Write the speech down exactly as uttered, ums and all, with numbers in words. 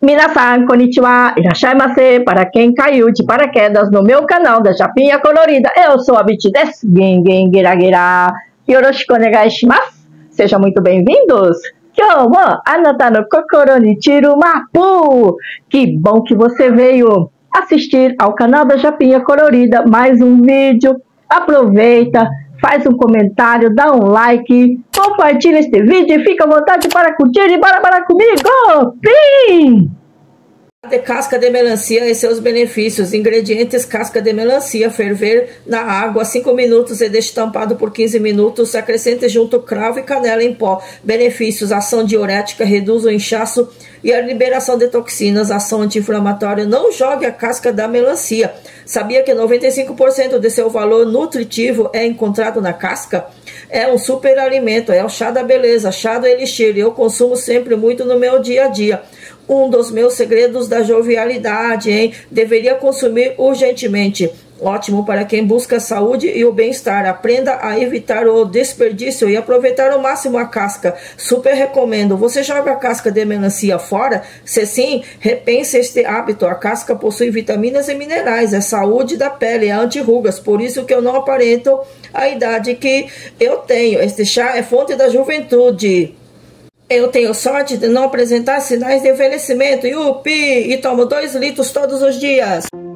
Minasan, konnichiwa, irashaimase. Para quem caiu de paraquedas no meu canal da Japinha Colorida, eu sou a Biti desu. Gengen geragira. Yoroshiku onegai shimasu. Sejam muito bem-vindos. Kyou mo anata no kokoro ni chiru mapu. Que bom que você veio assistir ao canal da Japinha Colorida. Mais um vídeo. Aproveita, faz um comentário, dá um like, compartilha este vídeo e fica à vontade para curtir e bora, bora comigo! Pim! De casca de melancia e seus benefícios. Ingredientes: casca de melancia, ferver na água cinco minutos e deixe tampado por quinze minutos. Acrescente junto cravo e canela em pó. Benefícios: ação diurética, reduz o inchaço e a liberação de toxinas, ação anti-inflamatória. Não jogue a casca da melancia. Sabia que noventa e cinco por cento de seu valor nutritivo é encontrado na casca? É um super alimento, é o chá da beleza, chá do elixir. Eu consumo sempre muito no meu dia a dia. Um dos meus segredos da jovialidade, hein? Deveria consumir urgentemente. Ótimo para quem busca a saúde e o bem-estar. Aprenda a evitar o desperdício e aproveitar ao máximo a casca. Super recomendo. Você joga a casca de melancia fora? Se sim, repense este hábito. A casca possui vitaminas e minerais. É saúde da pele, é anti-rugas. Por isso que eu não aparento a idade que eu tenho. Este chá é fonte da juventude. Eu tenho sorte de não apresentar sinais de envelhecimento. Yupi! E tomo dois litros todos os dias.